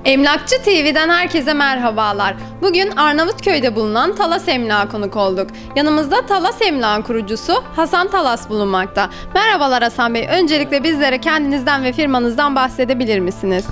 Emlakçı TV'den herkese merhabalar. Bugün Arnavutköy'de bulunan Talas Emlak'a konuk olduk. Yanımızda Talas Emlak'ın kurucusu Hasan Talas bulunmakta. Merhabalar Hasan Bey. Öncelikle bizlere kendinizden ve firmanızdan bahsedebilir misiniz?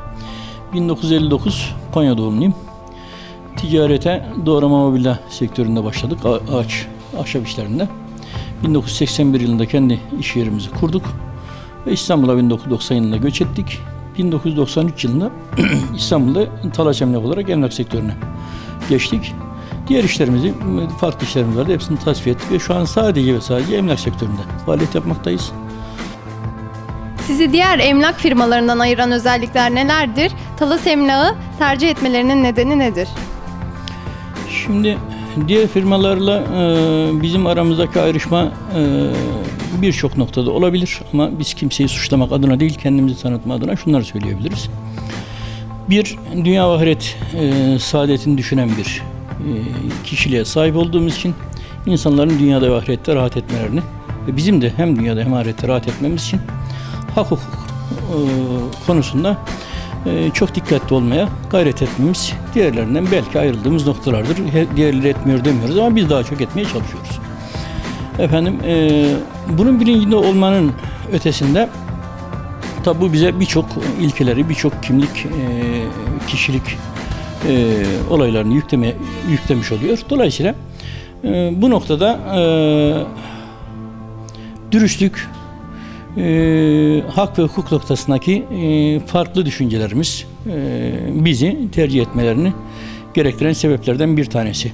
1959 Konya doğumluyum. Ticarete doğrama mobilya sektöründe başladık. Ahşap işlerinde. 1981 yılında kendi iş yerimizi kurduk. Ve İstanbul'a 1990 yılında göç ettik. 1993 yılında İstanbul'da Talas Emlak olarak emlak sektörüne geçtik. Diğer işlerimizi, farklı işlerimiz vardı. Hepsini tasfiye ettik ve şu an sadece ve sadece emlak sektöründe faaliyet yapmaktayız. Sizi diğer emlak firmalarından ayıran özellikler nelerdir? Talas Emlak'ı tercih etmelerinin nedeni nedir? Şimdi diğer firmalarla bizim aramızdaki ayrışma birçok noktada olabilir ama biz kimseyi suçlamak adına değil, kendimizi tanıtma adına şunları söyleyebiliriz. Bir, dünya ve ahiret saadetini düşünen bir kişiliğe sahip olduğumuz için insanların dünyada ve ahirette rahat etmelerini ve bizim de hem dünyada hem ahirette rahat etmemiz için hak hukuk konusunda çok dikkatli olmaya gayret etmemiz diğerlerinden belki ayrıldığımız noktalardır. Diğerleri etmiyor demiyoruz ama biz daha çok etmeye çalışıyoruz. Efendim, bunun bilincinde olmanın ötesinde tabi bu bize birçok ilkeleri, birçok kimlik, kişilik olaylarını yüklemiş oluyor. Dolayısıyla bu noktada dürüstlük, hak ve hukuk noktasındaki farklı düşüncelerimiz bizi tercih etmelerini gerektiren sebeplerden bir tanesi.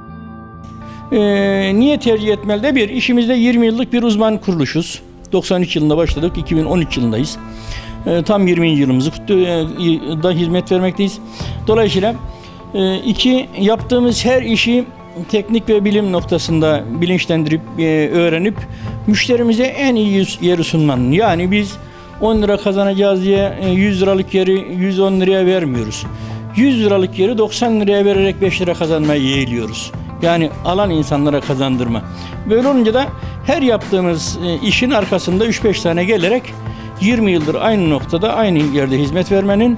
Niye tercih etmeli? Bir, işimizde 20 yıllık bir uzman kuruluşuz. 93 yılında başladık, 2013 yılındayız. Tam 20. yılımızı da hizmet vermekteyiz. Dolayısıyla iki, yaptığımız her işi teknik ve bilim noktasında bilinçlendirip, öğrenip müşterimize en iyi yeri sunmanın. Yani biz 10 lira kazanacağız diye 100 liralık yeri 110 liraya vermiyoruz. 100 liralık yeri 90 liraya vererek 5 lira kazanmayı yeğliyoruz. Yani alan insanlara kazandırma. Böyle olunca da her yaptığımız işin arkasında 3-5 tane gelerek 20 yıldır aynı noktada, aynı yerde hizmet vermenin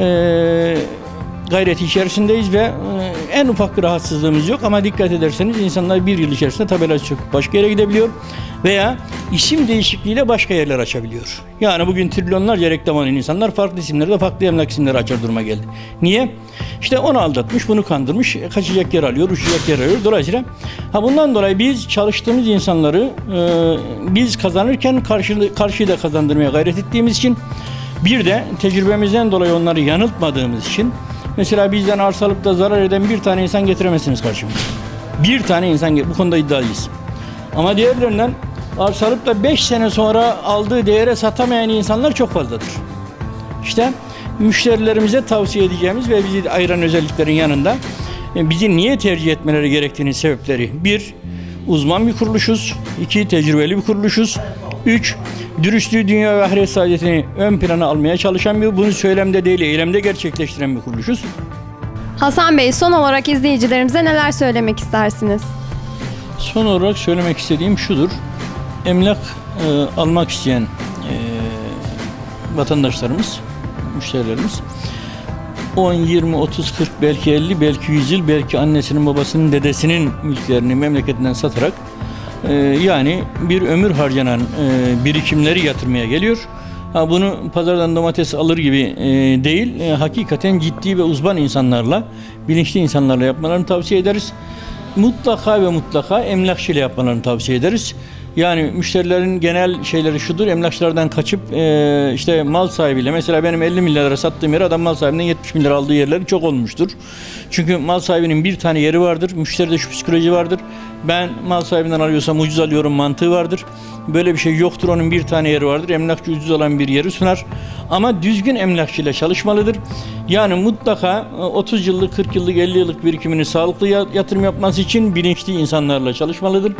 gayreti içerisindeyiz ve en ufak bir rahatsızlığımız yok ama dikkat ederseniz insanlar bir yıl içerisinde tabelası söküp başka yere gidebiliyor veya isim değişikliğiyle başka yerler açabiliyor. Yani bugün trilyonlarca reklam alan insanlar farklı isimlerde farklı emlak isimleri açar duruma geldi. Niye? İşte onu aldatmış, bunu kandırmış, kaçacak yer alıyor, uçacak yer alıyor. Dolayısıyla bundan dolayı biz çalıştığımız insanları biz kazanırken karşıyı da kazandırmaya gayret ettiğimiz için, bir de tecrübemizden dolayı onları yanıltmadığımız için, mesela bizden arsa alıp da zarar eden bir tane insan getiremezsiniz karşımıza. Bir tane insan, bu konuda iddialıyız. Ama diğerlerinden arsa alıp da 5 sene sonra aldığı değere satamayan insanlar çok fazladır. İşte müşterilerimize tavsiye edeceğimiz ve bizi ayıran özelliklerin yanında bizi niye tercih etmeleri gerektiğinin sebepleri: 1. Uzman bir kuruluşuz. 2. Tecrübeli bir kuruluşuz. 3. Dürüstlüğü, dünya ve ahiret saadetini ön plana almaya çalışan bir, bunu söylemde değil eylemde gerçekleştiren bir kuruluşuz. Hasan Bey, son olarak izleyicilerimize neler söylemek istersiniz? Son olarak söylemek istediğim şudur: emlak almak isteyen vatandaşlarımız, müşterilerimiz 10, 20, 30, 40, belki 50, belki 100 yıl, belki annesinin, babasının, dedesinin mülklerini memleketinden satarak yani bir ömür harcanan birikimleri yatırmaya geliyor. Bunu pazardan domates alır gibi değil, hakikaten ciddi ve uzman insanlarla, bilinçli insanlarla yapmalarını tavsiye ederiz. Mutlaka ve mutlaka emlakçıyla yapmalarını tavsiye ederiz. Yani müşterilerin genel şeyleri şudur: emlakçılardan kaçıp işte mal sahibiyle, mesela benim 50 milyar lira sattığım yere adam mal sahibinden 70 milyar aldığı yerleri çok olmuştur. Çünkü mal sahibinin bir tane yeri vardır, müşteride şu psikoloji vardır: ben mal sahibinden alıyorsam ucuz alıyorum mantığı vardır. Böyle bir şey yoktur, onun bir tane yeri vardır. Emlakçı ucuz olan bir yeri sunar ama düzgün emlakçıyla çalışmalıdır. Yani mutlaka 30 yıllık, 40 yıllık, 50 yıllık birikimini sağlıklı yatırım yapması için bilinçli insanlarla çalışmalıdır.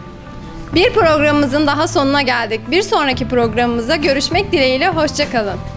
Bir programımızın daha sonuna geldik. Bir sonraki programımızda görüşmek dileğiyle, hoşça kalın.